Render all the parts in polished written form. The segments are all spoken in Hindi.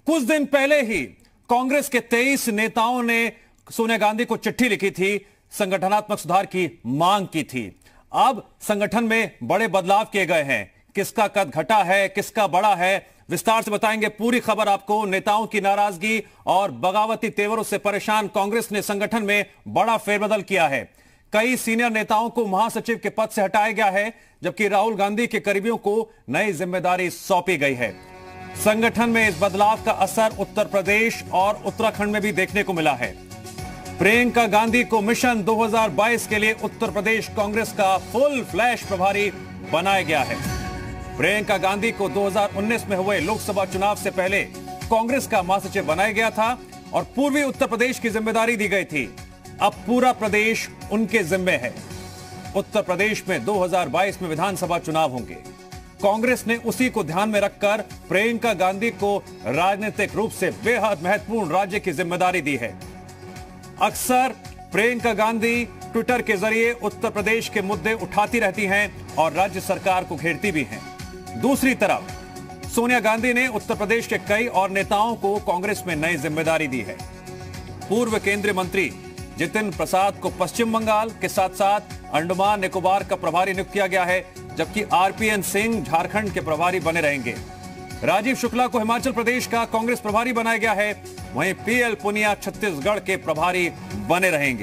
कुछ दिन पहले ही कांग्रेस के 23 नेताओं ने सोनिया गांधी को चिट्ठी लिखी थी, संगठनात्मक सुधार की मांग की थी। अब संगठन में बड़े बदलाव किए गए हैं। किसका कद घटा है, किसका बड़ा है, विस्तार से बताएंगे पूरी खबर आपको। नेताओं की नाराजगी और बगावती तेवरों से परेशान कांग्रेस ने संगठन में बड़ा फेरबदल किया है। कई सीनियर नेताओं को महासचिव के पद से हटाया गया है, जबकि राहुल गांधी के करीबियों को नई जिम्मेदारी सौंपी गई है। संगठन में इस बदलाव का असर उत्तर प्रदेश और उत्तराखंड में भी देखने को मिला है। प्रियंका गांधी को मिशन 2022 के लिए उत्तर प्रदेश कांग्रेस का फुल फ्लैश प्रभारी बनाया गया है। प्रियंका गांधी को 2019 में हुए लोकसभा चुनाव से पहले कांग्रेस का महासचिव बनाया गया था और पूर्वी उत्तर प्रदेश की जिम्मेदारी दी गई थी। अब पूरा प्रदेश उनके जिम्मे है। उत्तर प्रदेश में 2022 में विधानसभा चुनाव होंगे। कांग्रेस ने उसी को ध्यान में रखकर प्रियंका गांधी को राजनीतिक रूप से बेहद महत्वपूर्ण राज्य की जिम्मेदारी दी है। अक्सर प्रियंका गांधी ट्विटर के जरिए उत्तर प्रदेश के मुद्दे उठाती रहती हैं और राज्य सरकार को घेरती भी हैं। दूसरी तरफ सोनिया गांधी ने उत्तर प्रदेश के कई और नेताओं को कांग्रेस में नई जिम्मेदारी दी है। पूर्व केंद्रीय मंत्री जितिन प्रसाद को पश्चिम बंगाल के साथ साथ अंडमान निकोबार का प्रभारी नियुक्त किया गया है, जबकि आरपीएन सिंह झारखंड के प्रभारी बने रहेंगे। राजीव शुक्ला को हिमाचल प्रदेश का कांग्रेस प्रभारी बनाया गया है, वहीं पीएल पुनिया छत्तीसगढ़ के प्रभारी बने रहेंगे।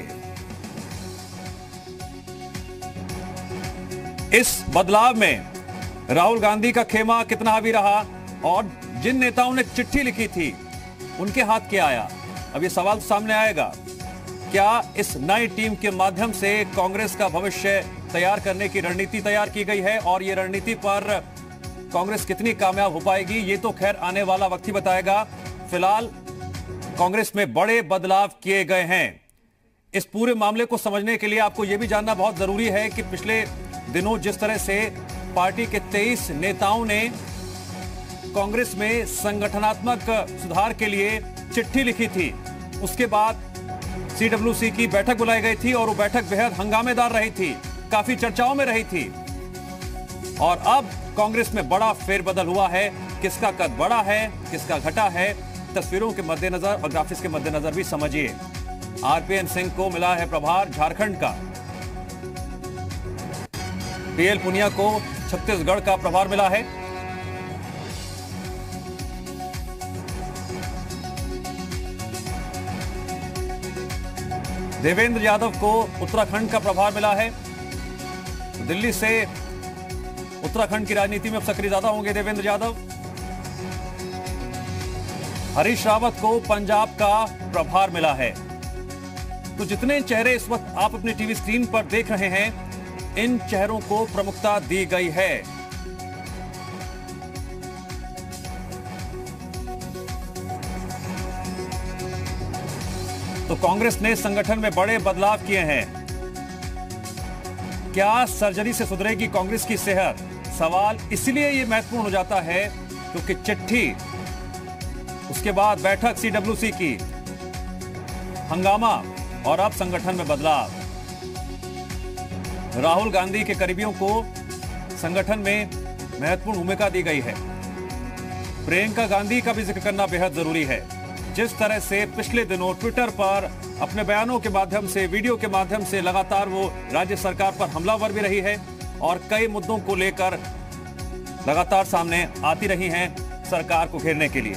इस बदलाव में राहुल गांधी का खेमा कितना हावी रहा और जिन नेताओं ने चिट्ठी लिखी थी उनके हाथ क्या आया, अब ये सवाल सामने आएगा। क्या इस नई टीम के माध्यम से कांग्रेस का भविष्य तैयार करने की रणनीति तैयार की गई है और ये रणनीति पर कांग्रेस कितनी कामयाब हो पाएगी, ये तो खैर आने वाला वक्त ही बताएगा। फिलहाल कांग्रेस में बड़े बदलाव किए गए हैं। इस पूरे मामले को समझने के लिए आपको यह भी जानना बहुत जरूरी है कि पिछले दिनों जिस तरह से पार्टी के 23 नेताओं ने कांग्रेस में संगठनात्मक सुधार के लिए चिट्ठी लिखी थी, उसके बाद सीडब्ल्यूसी की बैठक बुलाई गई थी और वो बैठक बेहद हंगामेदार रही थी, काफी चर्चाओं में रही थी। और अब कांग्रेस में बड़ा फेरबदल हुआ है। किसका कद बड़ा है, किसका घटा है, तस्वीरों के मद्देनजर और ग्राफिक्स के मद्देनजर भी समझिए। आरपीएन सिंह को मिला है प्रभार झारखंड का, पीएल पुनिया को छत्तीसगढ़ का प्रभार मिला है। देवेंद्र यादव को उत्तराखंड का प्रभार मिला है। दिल्ली से उत्तराखंड की राजनीति में अब सक्रिय ज्यादा होंगे देवेंद्र यादव। हरीश रावत को पंजाब का प्रभार मिला है। तो जितने चेहरे इस वक्त आप अपनी टीवी स्क्रीन पर देख रहे हैं, इन चेहरों को प्रमुखता दी गई है। तो कांग्रेस ने संगठन में बड़े बदलाव किए हैं। क्या सर्जरी से सुधरेगी कांग्रेस की सेहत? सवाल इसलिए यह महत्वपूर्ण हो जाता है क्योंकि चिट्ठी, उसके बाद बैठक सीडब्ल्यूसी की, हंगामा और अब संगठन में बदलाव। राहुल गांधी के करीबियों को संगठन में महत्वपूर्ण भूमिका दी गई है। प्रियंका गांधी का भी जिक्र करना बेहद जरूरी है। जिस तरह से पिछले दिनों ट्विटर पर अपने बयानों के माध्यम से, वीडियो के माध्यम से लगातार वो राज्य सरकार पर हमलावर भी रही है और कई मुद्दों को लेकर लगातार सामने आती रही हैं सरकार को घेरने के लिए।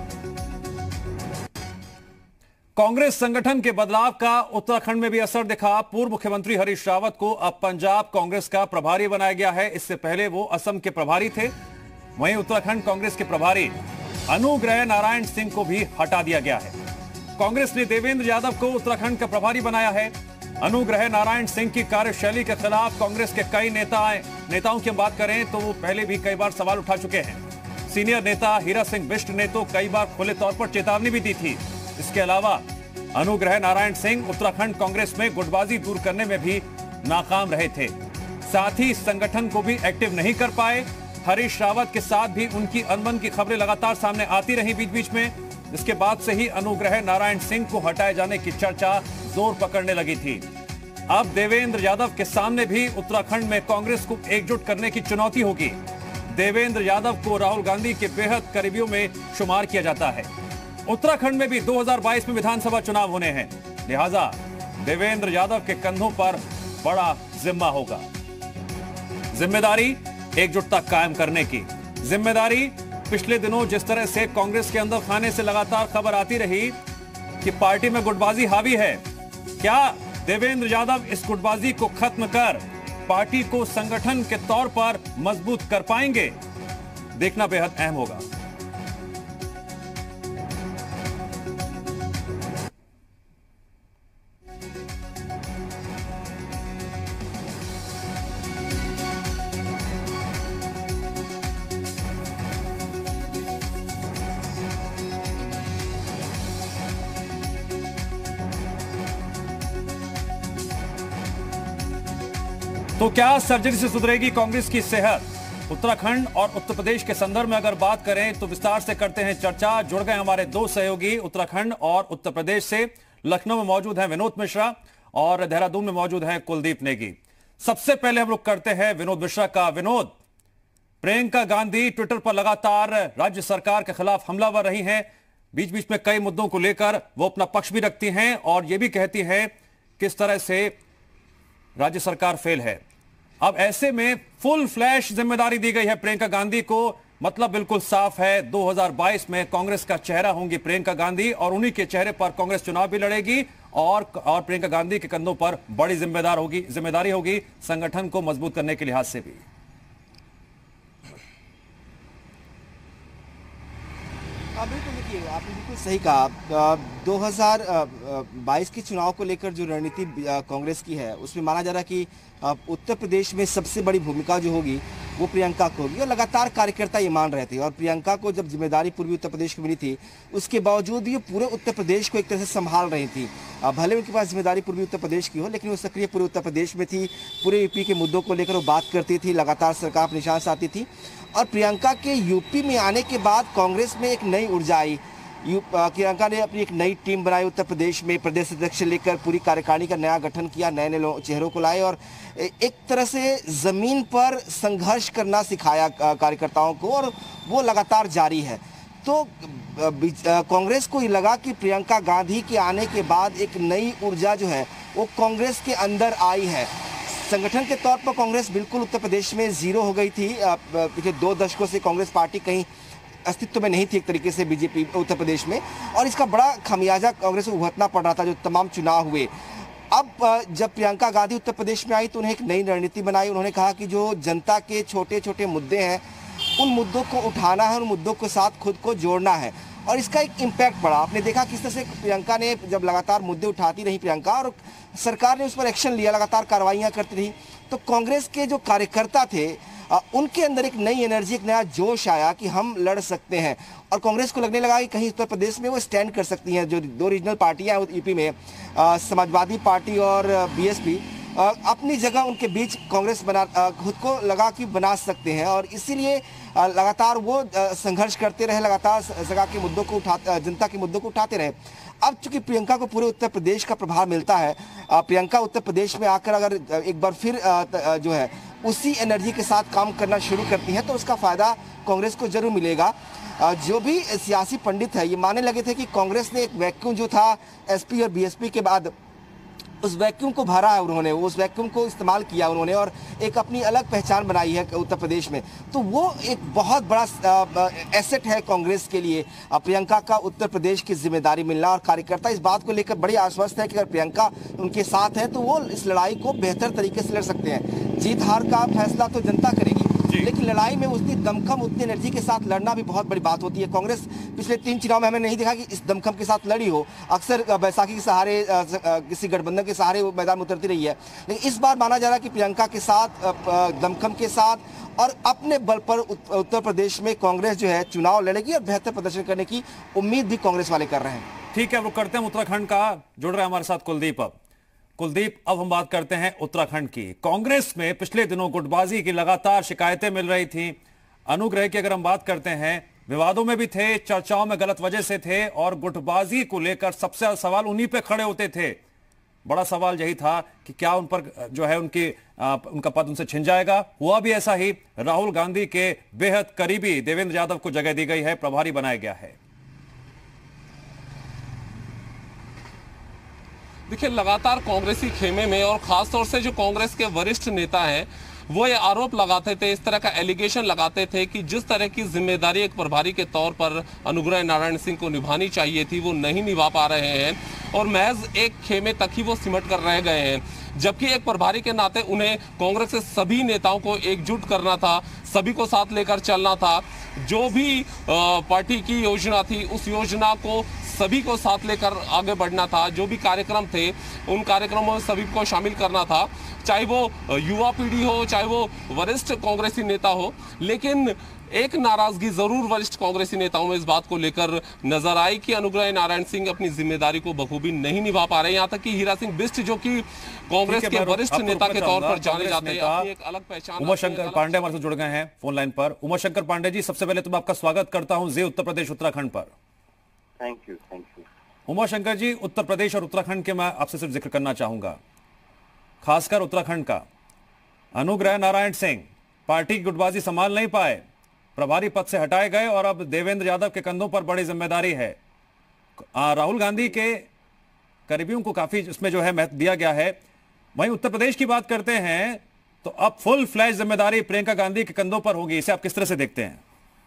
कांग्रेस संगठन के बदलाव का उत्तराखंड में भी असर दिखा। पूर्व मुख्यमंत्री हरीश रावत को अब पंजाब कांग्रेस का प्रभारी बनाया गया है। इससे पहले वो असम के प्रभारी थे। वहीं उत्तराखंड कांग्रेस के प्रभारी अनुग्रह नारायण सिंह को भी हटा दिया गया है। कांग्रेस ने देवेंद्र यादव को उत्तराखंड का प्रभारी बनाया है। अनुग्रह नारायण सिंह की कार्यशैली के खिलाफ कांग्रेस के कई नेताओं की बात करें तो वो पहले भी कई बार सवाल उठा चुके हैं। सीनियर नेता हीरा सिंह बिष्ट ने तो कई बार खुले तौर पर चेतावनी भी दी थी। इसके अलावा अनुग्रह नारायण सिंह उत्तराखंड कांग्रेस में गुटबाजी दूर करने में भी नाकाम रहे थे। साथ ही संगठन को भी एक्टिव नहीं कर पाए। हरीश रावत के साथ भी उनकी अनबन की खबरें लगातार सामने आती रही बीच बीच में। इसके बाद से ही अनुग्रह नारायण सिंह को हटाए जाने की चर्चा जोर पकड़ने लगी थी। अब देवेंद्र यादव के सामने भी उत्तराखंड में कांग्रेस को एकजुट करने की चुनौती होगी। देवेंद्र यादव को राहुल गांधी के बेहद करीबियों में शुमार किया जाता है। उत्तराखंड में भी 2022 में विधानसभा चुनाव होने हैं, लिहाजा देवेंद्र यादव के कंधों पर बड़ा जिम्मा होगा। जिम्मेदारी एकजुटता कायम करने की जिम्मेदारी। पिछले दिनों जिस तरह से कांग्रेस के अंदर खाने से लगातार खबर आती रही कि पार्टी में गुटबाजी हावी है, क्या देवेंद्र यादव इस गुटबाजी को खत्म कर पार्टी को संगठन के तौर पर मजबूत कर पाएंगे? देखना बेहद अहम होगा। तो क्या सर्जरी से सुधरेगी कांग्रेस की सेहत? उत्तराखंड और उत्तर प्रदेश के संदर्भ में अगर बात करें तो विस्तार से करते हैं चर्चा। जुड़ गए हमारे दो सहयोगी उत्तराखंड और उत्तर प्रदेश से। लखनऊ में मौजूद हैं विनोद मिश्रा और देहरादून में मौजूद हैं कुलदीप नेगी। सबसे पहले हम लोग करते हैं विनोद मिश्रा का। विनोद, प्रियंका गांधी ट्विटर पर लगातार राज्य सरकार के खिलाफ हमलावर रही हैं। बीच बीच में कई मुद्दों को लेकर वो अपना पक्ष भी रखती हैं और ये भी कहती हैं किस तरह से राज्य सरकार फेल है। अब ऐसे में फुल फ्लैश जिम्मेदारी दी गई है प्रियंका गांधी को। मतलब बिल्कुल साफ है, 2022 में कांग्रेस का चेहरा होंगी प्रियंका गांधी और उन्हीं के चेहरे पर कांग्रेस चुनाव भी लड़ेगी और प्रियंका गांधी के कंधों पर बड़ी जिम्मेदारी होगी संगठन को मजबूत करने के लिहाज से भी। बिल्कुल, देखिए आपने बिल्कुल सही कहा। 2022 के चुनाव को लेकर जो रणनीति कांग्रेस की है उसमें माना जा रहा है कि उत्तर प्रदेश में सबसे बड़ी भूमिका जो होगी वो प्रियंका को होगी और लगातार कार्यकर्ता ये मान रहे थे। और प्रियंका को जब जिम्मेदारी पूर्वी उत्तर प्रदेश की मिली थी उसके बावजूद ये पूरे उत्तर प्रदेश को एक तरह से संभाल रही थी। भले उनके पास जिम्मेदारी पूर्वी उत्तर प्रदेश की हो, लेकिन वो सक्रिय पूरे उत्तर प्रदेश में थी। पूरे यूपी के मुद्दों को लेकर वो बात करती थी, लगातार सरकार पर निशान साधती थी। और प्रियंका के यूपी में आने के बाद कांग्रेस में एक नई ऊर्जा आई। प्रियंका ने अपनी एक नई टीम बनाई उत्तर प्रदेश में, प्रदेश अध्यक्ष लेकर पूरी कार्यकारिणी का नया गठन किया, नए नए चेहरों को लाए और एक तरह से जमीन पर संघर्ष करना सिखाया कार्यकर्ताओं को और वो लगातार जारी है। तो कांग्रेस को ये लगा कि प्रियंका गांधी के आने के बाद एक नई ऊर्जा जो है वो कांग्रेस के अंदर आई है। संगठन के तौर पर कांग्रेस बिल्कुल उत्तर प्रदेश में जीरो हो गई थी। देखिए 2 दशकों से कांग्रेस पार्टी कहीं अस्तित्व में नहीं थी एक तरीके से बीजेपी उत्तर प्रदेश में, और इसका बड़ा खामियाजा कांग्रेस को भुगतना पड़ रहा था जो तमाम चुनाव हुए। अब जब प्रियंका गांधी उत्तर प्रदेश में आई तो उन्हें एक नई रणनीति बनाई। उन्होंने कहा कि जो जनता के छोटे छोटे मुद्दे हैं उन मुद्दों को उठाना है, उन मुद्दों के साथ खुद को जोड़ना है और इसका एक इम्पैक्ट पड़ा। आपने देखा किस तरह से प्रियंका ने जब लगातार मुद्दे उठाती रही प्रियंका और सरकार ने उस पर एक्शन लिया, लगातार कार्रवाइयाँ करती रही, तो कांग्रेस के जो कार्यकर्ता थे उनके अंदर एक नई एनर्जी, एक नया जोश आया कि हम लड़ सकते हैं। और कांग्रेस को लगने लगा कि कहीं उत्तर प्रदेश में वो स्टैंड कर सकती हैं। जो 2 रीजनल पार्टियां हैं यूपी में, समाजवादी पार्टी और बीएसपी, अपनी जगह उनके बीच कांग्रेस खुद को लगा कि बना सकते हैं और इसीलिए लगातार वो संघर्ष करते रहे, लगातार जगह के मुद्दों को जनता के मुद्दों को उठाते रहे। अब चूंकि प्रियंका को पूरे उत्तर प्रदेश का प्रभाव मिलता है, प्रियंका उत्तर प्रदेश में आकर अगर एक बार फिर जो है उसी एनर्जी के साथ काम करना शुरू करती हैं तो उसका फ़ायदा कांग्रेस को जरूर मिलेगा। जो भी सियासी पंडित है ये मानने लगे थे कि कांग्रेस ने एक वैक्यूम जो था एसपी और बीएसपी के बाद, उस वैक्यूम को भरा है उन्होंने, उस वैक्यूम को इस्तेमाल किया उन्होंने और एक अपनी अलग पहचान बनाई है उत्तर प्रदेश में। तो वो एक बहुत बड़ा एसेट है कांग्रेस के लिए, प्रियंका का उत्तर प्रदेश की जिम्मेदारी मिलना। और कार्यकर्ता इस बात को लेकर बड़े आश्वस्त है कि अगर प्रियंका उनके साथ है तो वो इस लड़ाई को बेहतर तरीके से लड़ सकते हैं। जीत हार का फैसला तो जनता करेगी, लेकिन लड़ाई में उतनी दमखम, उतनी एनर्जी के साथ लड़ना भी बहुत बड़ी बात होती है। कांग्रेस पिछले 3 चुनाव में हमें नहीं देखा कि इस दमखम के साथ लड़ी हो। अक्सर बैसाखी के सहारे, किसी गठबंधन के सहारे वो मैदान में उतरती रही है, लेकिन इस बार माना जा रहा है कि प्रियंका के साथ, दमखम के साथ और अपने बल पर उत्तर प्रदेश में कांग्रेस जो है चुनाव लड़ेगी और बेहतर प्रदर्शन करने की उम्मीद भी कांग्रेस वाले कर रहे हैं। ठीक है, वो करते हैं उत्तराखंड का। जुड़ रहे हैं हमारे साथ कुलदीप। कुलदीप, अब हम बात करते हैं उत्तराखंड की। कांग्रेस में पिछले दिनों गुटबाजी की लगातार शिकायतें मिल रही थी। अनुग्रह की अगर हम बात करते हैं, विवादों में भी थे, चर्चाओं में गलत वजह से थे और गुटबाजी को लेकर सबसे ज्यादा सवाल उन्हीं पे खड़े होते थे। बड़ा सवाल यही था कि क्या उन पर जो है उनका पद उनसे छिन जाएगा। हुआ भी ऐसा ही, राहुल गांधी के बेहद करीबी देवेंद्र यादव को जगह दी गई है, प्रभारी बनाया गया है। देखिए, लगातार कांग्रेसी खेमे में और खासतौर से जो कांग्रेस के वरिष्ठ नेता हैं वो ये आरोप लगाते थे, इस तरह का एलिगेशन लगाते थे कि जिस तरह की जिम्मेदारी एक प्रभारी के तौर पर अनुग्रह नारायण सिंह को निभानी चाहिए थी वो नहीं निभा पा रहे हैं और महज एक खेमे तक ही वो सिमट कर रह गए हैं। जबकि एक प्रभारी के नाते उन्हें कांग्रेस के सभी नेताओं को एकजुट करना था, सभी को साथ लेकर चलना था। जो भी पार्टी की योजना थी उस योजना को सभी को साथ लेकर आगे बढ़ना था। जो भी कार्यक्रम थे उन कार्यक्रमों में सभी को शामिल करना था, चाहे वो युवा पीढ़ी हो, चाहे वो वरिष्ठ कांग्रेसी नेता हो। लेकिन एक नाराजगी जरूर वरिष्ठ कांग्रेसी नेताओं में इस बात को लेकर नजर आई कि अनुग्रह नारायण सिंह अपनी जिम्मेदारी को बखूबी नहीं निभा पा रहे। यहाँ तक कि हीरा सिंह बिष्ट जो कि कांग्रेस के वरिष्ठ नेता के तौर पर जाने जाते हैं, अपनी एक अलग पहचान। उमाशंकर पांडे हमारे साथ जुड़ गए हैं फोन लाइन पर। उमाशंकर पांडे जी, सबसे पहले तो मैं आपका स्वागत करता हूं जी उत्तर प्रदेश उत्तराखंड पर। Thank you. उमाशंकर जी, उत्तर प्रदेश और उत्तराखंड के मैं आपसे सिर्फ जिक्र करना चाहूंगा, खासकर उत्तराखंड का। अनुग्रह नारायण सिंह पार्टी की गुटबाजी संभाल नहीं पाए, प्रभारी पद से हटाए गए और अब देवेंद्र यादव के कंधों पर बड़ी जिम्मेदारी है। राहुल गांधी के करीबियों को काफी इसमें जो है महत्व दिया गया है। वहीं उत्तर प्रदेश की बात करते हैं तो अब फुल फ्लैश जिम्मेदारी प्रियंका गांधी के कंधों पर होगी, इसे आप किस तरह से देखते हैं?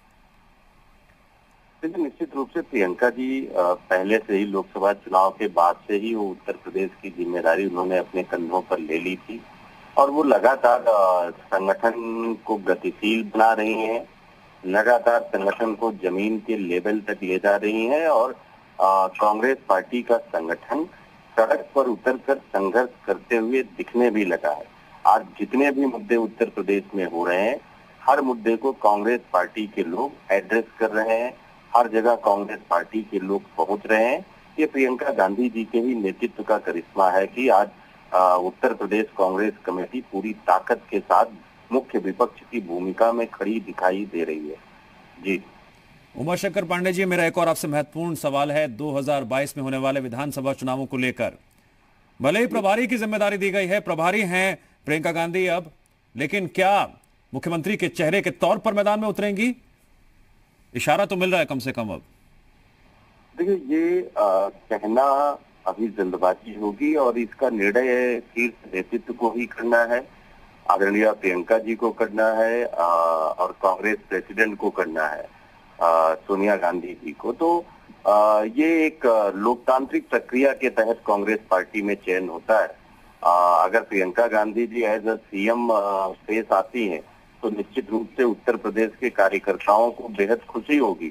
निश्चित रूप से प्रियंका जी पहले से ही लोकसभा चुनाव के बाद से ही वो उत्तर प्रदेश की जिम्मेदारी उन्होंने अपने कंधों पर ले ली थी और वो लगातार संगठन को गतिशील बना रही हैं, लगातार संगठन को जमीन के लेवल तक ले जा रही हैं और कांग्रेस पार्टी का संगठन सड़क पर उतरकर संघर्ष करते हुए दिखने भी लगा है। आज जितने भी मुद्दे उत्तर प्रदेश में हो रहे हैं, हर मुद्दे को कांग्रेस पार्टी के लोग एड्रेस कर रहे हैं, हर जगह कांग्रेस पार्टी के लोग पहुंच रहे हैं। ये प्रियंका गांधी जी के ही नेतृत्व का करिश्मा है कि आज उत्तर प्रदेश कांग्रेस कमेटी पूरी ताकत के साथ मुख्य विपक्ष की भूमिका में खड़ी दिखाई दे रही है। जी उमाशंकर पांडे जी, मेरा एक और आपसे महत्वपूर्ण सवाल है 2022 में होने वाले विधानसभा चुनावों को लेकर। भले ही प्रभारी की जिम्मेदारी दी गई है, प्रभारी हैं प्रियंका गांधी अब, लेकिन क्या मुख्यमंत्री के चेहरे के तौर पर मैदान में उतरेंगी? इशारा तो मिल रहा है कम से कम अब। देखिए, ये कहना अभी जल्दबाजी होगी और इसका निर्णय शीर्ष नेतृत्व को ही करना है, आदरणीय प्रियंका जी को करना है और कांग्रेस प्रेसिडेंट को करना है, सोनिया गांधी जी को। तो ये एक लोकतांत्रिक प्रक्रिया के तहत कांग्रेस पार्टी में चयन होता है। अगर Priyanka Gandhi ji as a CM पेश आती हैं तो निश्चित रूप से उत्तर प्रदेश के कार्यकर्ताओं को बेहद खुशी होगी।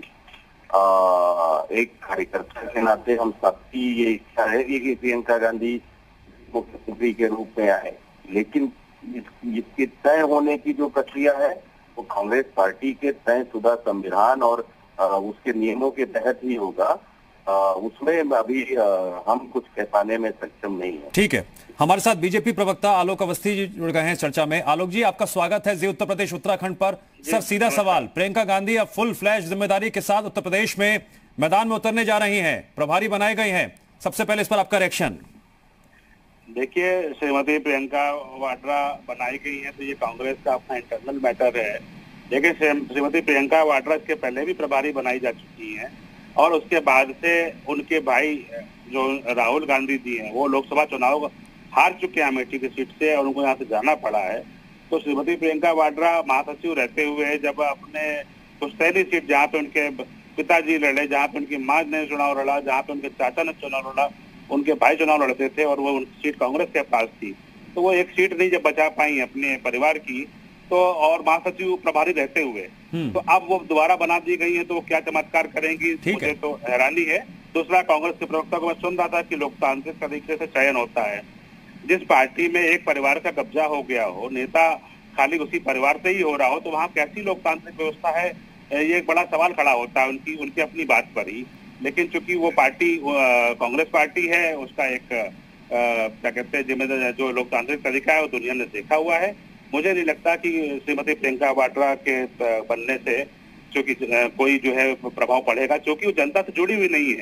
एक कार्यकर्ता के नाते हम सबकी ये इच्छा है कि प्रियंका गांधी मुख्यमंत्री के रूप में आए, लेकिन इसके तय होने की जो प्रक्रिया है वो कांग्रेस पार्टी के तयशुदा संविधान और उसके नियमों के तहत ही होगा। उसमें अभी हम कुछ कह पाने में सक्षम नहीं है। ठीक है, हमारे साथ बीजेपी प्रवक्ता आलोक अवस्थी जी जुड़ गए हैं चर्चा में। आलोक जी, आपका स्वागत है जी उत्तर प्रदेश उत्तराखंड पर। सर, सीधा सवाल, प्रियंका गांधी अब फुल फ्लैश जिम्मेदारी के साथ उत्तर प्रदेश में मैदान में उतरने जा रही हैं, प्रभारी बनाए गए हैं, सबसे पहले इस पर आपका रिएक्शन। देखिए, श्रीमती प्रियंका वाड्रा बनाई गई है तो ये कांग्रेस का अपना इंटरनल मैटर है, लेकिन श्रीमती प्रियंका वाड्रा इसके पहले भी प्रभारी बनाई जा चुकी हैं और उसके बाद से उनके भाई जो राहुल गांधी जी हैं वो लोकसभा चुनाव हार चुके हैं अमेठी की सीट से और उनको यहाँ से जाना पड़ा है। तो श्रीमती प्रियंका वाड्रा महासचिव रहते हुए जब अपने पुश्तैनी सीट जहाँ पे उनके पिताजी लड़े, जहाँ पे उनकी माँ ने चुनाव लड़ा, जहाँ पे उनके चाचा ने चुनाव लड़ा, उनके भाई चुनाव लड़ते थे और वो सीट कांग्रेस के पास थी, तो वो एक सीट नहीं जब बचा पाई अपने परिवार की, तो और महासचिव प्रभारी रहते हुए, तो अब वो दोबारा बना दी गई है तो वो क्या चमत्कार करेंगी, मुझे तो हैरानी है। दूसरा, कांग्रेस के प्रवक्ता को मैं सुन रहा था कि लोकतांत्रिक तरीके से चयन होता है। जिस पार्टी में एक परिवार का कब्जा हो गया हो, नेता खाली उसी परिवार से ही हो रहा हो, तो वहाँ कैसी लोकतांत्रिक व्यवस्था है, ये एक बड़ा सवाल खड़ा होता है उनकी अपनी बात पर ही। लेकिन चूंकि वो पार्टी कांग्रेस पार्टी है, उसका एक क्या कहते हैं जिम्मेदार जो लोकतांत्रिक तरीका है वो दुनिया ने देखा हुआ है। मुझे नहीं लगता कि श्रीमती प्रियंका वाड्रा के बनने से चूंकि कोई जो है प्रभाव पड़ेगा, क्योंकि वो जनता से जुड़ी हुई नहीं है।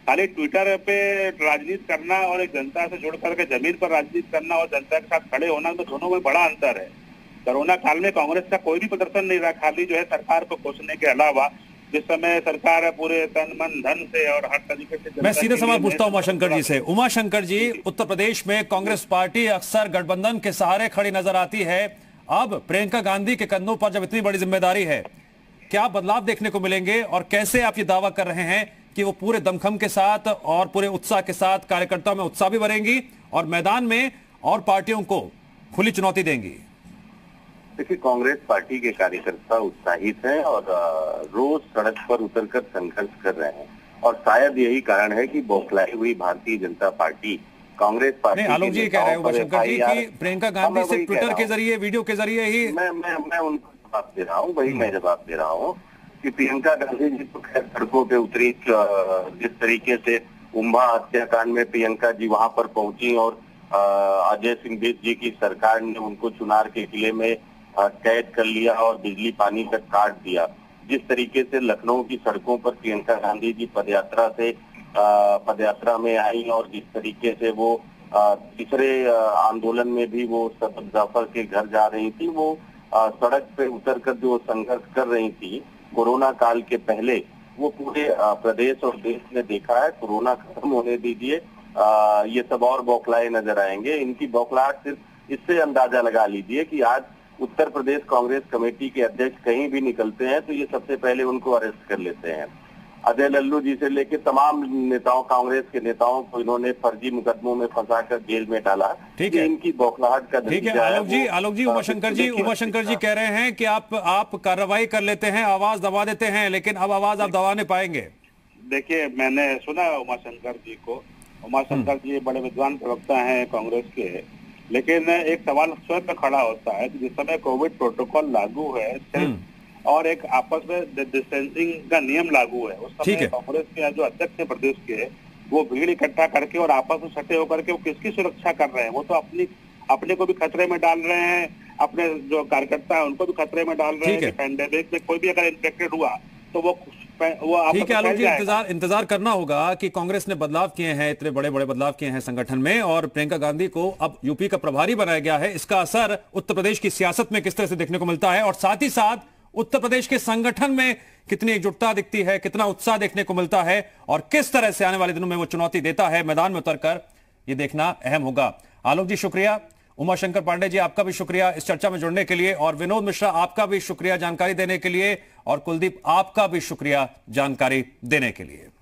खाली ट्विटर पे राजनीति करना और एक जनता से जुड़ करके जमीन पर राजनीति करना और जनता के साथ खड़े होना, तो दोनों में बड़ा अंतर है। कोरोना काल में कांग्रेस का कोई भी प्रदर्शन नहीं रहा, खाली जो है सरकार को कोसने के अलावा, जिस समय सरकार पूरे तन मन धन से और हर तरीके से। मैं सीधे सवाल पूछता हूं उमाशंकर जी से। उमाशंकर जी, उत्तर प्रदेश में कांग्रेस पार्टी अक्सर गठबंधन के सहारे खड़ी नजर आती है। अब प्रियंका गांधी के कंधों पर जब इतनी बड़ी जिम्मेदारी है, क्या बदलाव देखने को मिलेंगे और कैसे आप ये दावा कर रहे हैं कि वो पूरे दमखम के साथ और पूरे उत्साह के साथ कार्यकर्ताओं में उत्साह भी भरेंगी और मैदान में और पार्टियों को खुली चुनौती देंगी? देखिए, कांग्रेस पार्टी के कार्यकर्ता उत्साहित हैं और रोज सड़क पर उतरकर संघर्ष कर रहे हैं और शायद यही कारण है कि बौखलाई हुई भारतीय जनता पार्टी कांग्रेस पार्टी। नहीं, आलोक जी कह रहे हैं उमाशंकर जी कि प्रियंका गांधी से ट्विटर के जरिए, वीडियो के जरिए ही। मैं उनको जवाब दे रहा हूँ, वही मैं जवाब दे रहा हूँ कि प्रियंका गांधी जी तो खैर सड़कों पे उतरी। जिस तरीके से उम्भा हत्याकांड में प्रियंका जी वहां पर पहुंची और अजय सिंह विज जी की सरकार ने उनको चुनार के किले में कैद कर लिया और बिजली पानी तक काट दिया। जिस तरीके से लखनऊ की सड़कों पर प्रियंका गांधी जी पदयात्रा में आई और जिस तरीके से वो तीसरे आंदोलन में भी वो सदर जाफर के घर जा रही थी, वो सड़क पे उतरकर जो संघर्ष कर रही थी कोरोना काल के पहले, वो पूरे प्रदेश और देश ने देखा है। कोरोना खत्म होने दीजिए, ये सब और बौखलाए नजर आएंगे। इनकी बौखलाहट सिर्फ इससे अंदाजा लगा लीजिए कि आज उत्तर प्रदेश कांग्रेस कमेटी के अध्यक्ष कहीं भी निकलते हैं तो ये सबसे पहले उनको अरेस्ट कर लेते हैं। अजय लल्लू जी से लेकर तमाम नेताओं, कांग्रेस के नेताओं को इन्होंने फर्जी मुकदमों में फंसाकर जेल में डाला। ठीक है, इनकी बौखलाहट का ठीक है। आलोक जी उमाशंकर जी कह रहे हैं कि आप कार्रवाई कर लेते हैं, आवाज दबा देते हैं, लेकिन अब आवाज आप दबा नहीं पाएंगे। देखिए, मैंने सुना उमाशंकर जी को। उमाशंकर जी बड़े विद्वान प्रवक्ता हैं कांग्रेस के, लेकिन एक सवाल स्वयं में खड़ा होता है कि जिस समय कोविड प्रोटोकॉल लागू है और एक आपस में डिस्टेंसिंग का नियम लागू है, उस समय कांग्रेस के जो अध्यक्ष है प्रदेश के, वो भीड़ इकट्ठा करके और आपस में सटे होकर के वो किसकी सुरक्षा कर रहे हैं? वो तो अपने को भी खतरे में डाल रहे हैं, अपने जो कार्यकर्ता है उनको भी खतरे में डाल रहे हैं। पैंडेमिक में कोई भी अगर इन्फेक्टेड हुआ तो वो ठीक है। आलोक जी, इंतजार करना होगा कि कांग्रेस ने बदलाव किए हैं, इतने बड़े बड़े बदलाव किए हैं संगठन में और प्रियंका गांधी को अब यूपी का प्रभारी बनाया गया है। इसका असर उत्तर प्रदेश की सियासत में किस तरह से देखने को मिलता है और साथ ही साथ उत्तर प्रदेश के संगठन में कितनी एकजुटता दिखती है, कितना उत्साह देखने को मिलता है और किस तरह से आने वाले दिनों में वो चुनौती देता है मैदान में उतरकर, ये देखना अहम होगा। आलोक जी शुक्रिया, उमाशंकर पांडे जी आपका भी शुक्रिया इस चर्चा में जुड़ने के लिए और विनोद मिश्रा आपका भी शुक्रिया जानकारी देने के लिए और कुलदीप आपका भी शुक्रिया जानकारी देने के लिए।